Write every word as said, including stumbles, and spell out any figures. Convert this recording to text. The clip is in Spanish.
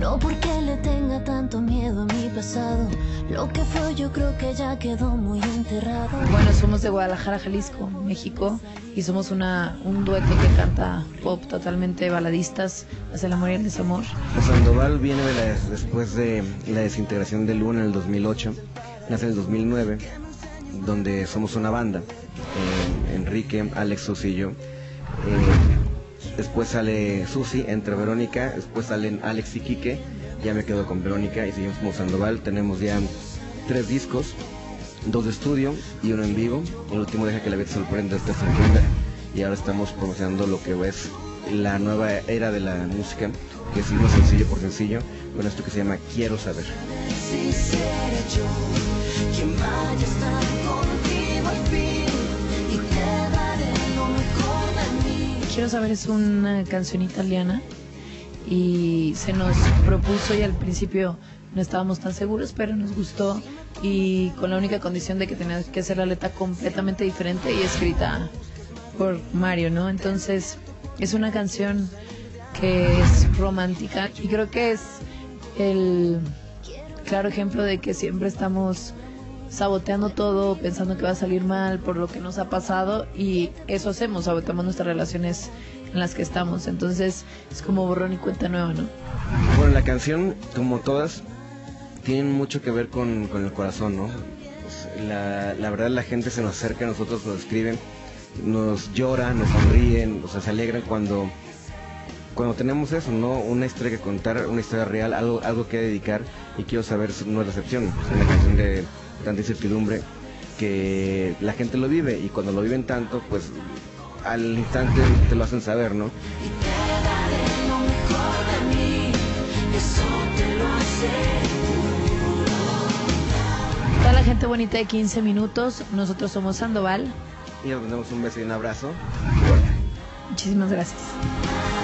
No porque le tenga tanto miedo a mi pasado. Lo que fue yo creo que ya quedó muy enterrado. Bueno, somos de Guadalajara, Jalisco, México, y somos una, un dueto que canta pop totalmente baladistas hacia el amor y el desamor. Sandoval viene de la, después de la desintegración de Luna en el dos mil ocho, nace en el dos mil nueve, donde somos una banda, eh, Enrique, Alex, Susi y yo. Eh, después sale Susi, entra Verónica, después salen Alex y Quique, ya me quedo con Verónica y seguimos como Sandoval. Tenemos ya tres discos, dos de estudio y uno en vivo. El último, Deja que la vida te sorprenda, esta sorprenda. Y ahora estamos promocionando lo que es la nueva era de la música, que es uno sencillo por sencillo, con esto que se llama Quiero Saber. Si seré yo quien vaya a estar contigo al fin y te daré lo mejor de mí. Quiero Saber es una canción italiana y se nos propuso y al principio no estábamos tan seguros, pero nos gustó, y con la única condición de que tenía que ser la letra completamente diferente y escrita por Mario, ¿no? Entonces es una canción que es romántica y creo que es el claro ejemplo de que siempre estamos saboteando todo, pensando que va a salir mal por lo que nos ha pasado, y eso hacemos, saboteamos nuestras relaciones en las que estamos. Entonces es como borrón y cuenta nueva, ¿no? Bueno, la canción, como todas, tienen mucho que ver con, con el corazón, ¿no? Pues, la, la verdad, la gente se nos acerca a nosotros, nos escriben, nos lloran, nos sonríen, o sea, se alegran cuando cuando tenemos eso, ¿no? Una historia que contar, una historia real, algo algo que dedicar, y Quiero Saber no es la excepción. Es una canción de tanta incertidumbre que la gente lo vive, y cuando lo viven tanto, pues al instante te lo hacen saber, ¿no? Y te daré lo mejor de mí, eso te lo aseguro. Toda la gente bonita de quince minutos, nosotros somos Sandoval. Y nos mandamos un beso y un abrazo. Muchísimas gracias.